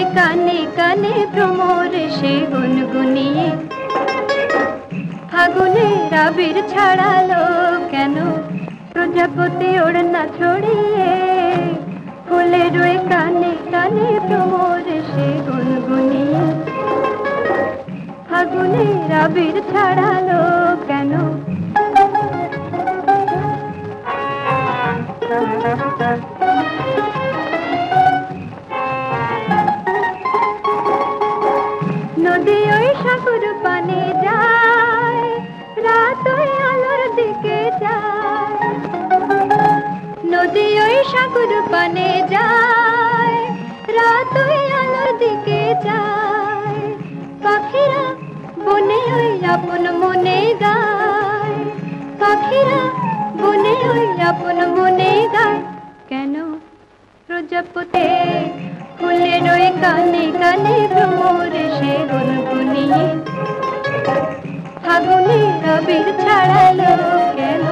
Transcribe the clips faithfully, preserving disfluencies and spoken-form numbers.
কানে কানে ভ্রমর সে গুনগুনিয়ে ফাগুনের আবির ছাড়ালো কেন প্রজাপতি ওড়না ছড়িয়ে ফুলের ওই কানে কানে ভ্রমর সে গুনগুনিয়ে ফাগুনের আবির ছাড়ালো কেন নদী ওই সাগর পানে যায় রাত ওই আলোর দিকে যায় নদী ওই সাগর পানে যায় রাত ওই আলোর দিকে যায় পাখিরা বনে ওই আপন মনে গায় পাখিরা বনে ওই আপন মনে গায় কেন প্রজাপতি ফুলের ওই কানে কানে ভ্রমর সে গুনগুনিয়ে ফাগুনের আবির ছাড়ালো কেন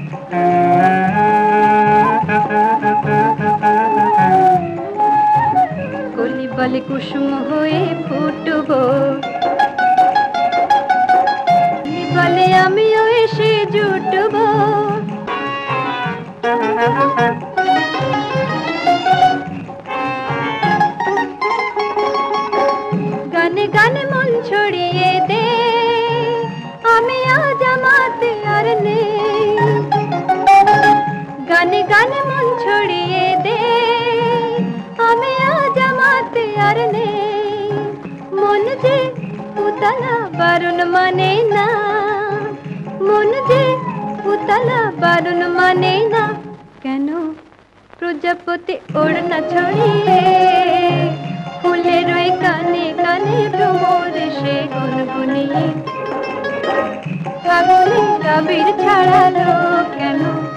কলি বলে কুসুম হয়ে ফুটবো বলে আমিও এসে জুটবো গানে গানে মন ছড়িয়ে দে আমি আজ আমাতে আর নেই গানে গানে মন ছড়িয়ে দে আমি আজ আমাতে আর নেই মন যে উতলা বারণ মানে না মন যে উতলা বারণ মানে না কেন প্রজাপতি ওড়না ছড়িয়ে ফুলের ওই কানে কানে ভ্রমর সে গুনগুনিয়ে ফাগুনের আবির ছাড়ালো কেন।